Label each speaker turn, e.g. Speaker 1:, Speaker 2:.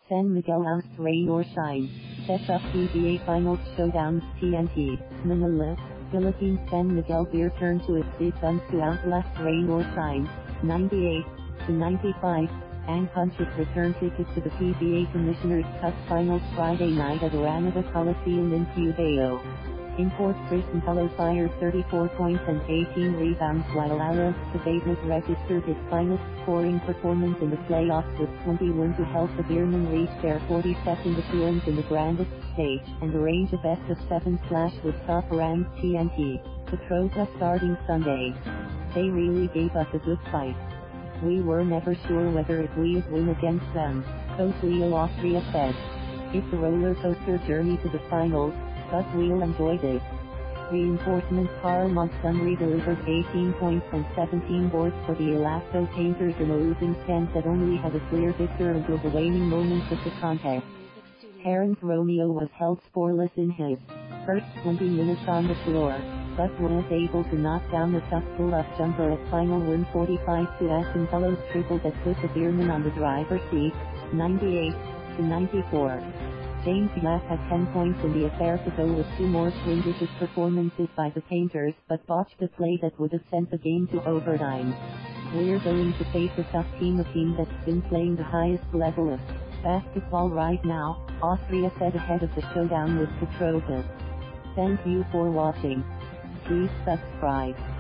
Speaker 1: San Miguel Oust rain or shine. Set up PBA Finals Showdown, TNT, Manila, Philippines. San Miguel Beer turned to its defense to outlast rain or shine, 98-95, and punched its return ticket to the PBA Commissioner's Cup Finals Friday night at Araneta Coliseum in Cubao. Import Chris McCullough fired 34 points and 18 rebounds, while Alex Cabagnot registered his finest scoring performance in the playoffs with 21 to help the Beermen reach their 42nd appearance in the grandest stage, and arrange a best-of-7 clash with top-ranked TNT KaTropa starting Sunday. They really gave us a good fight. We were never sure whether we'd win against them, Coach Leo Austria said. It's a roller coaster journey to the finals, but we'll enjoy this. Reinforcement Carl Montgomery delivered 18 points and 17 boards for the Elasto Painters in a losing stand that only had a clear victor until the waning moments of the contest. Terrence Romeo was held scoreless in his first 20 minutes on the floor, but was able to knock down a tough pull-up jumper at final 145 to add McCullough's triple that put the Beermen on the driver's seat, 98-94. James Black had 10 points in the affair to go with two more swing-vicious performances by the Painters, but botched a play that would have sent the game to overtime. We're going to face a tough team, a team that's been playing the highest level of basketball right now, Austria said ahead of the showdown with KaTropa. Thank you for watching. Please subscribe.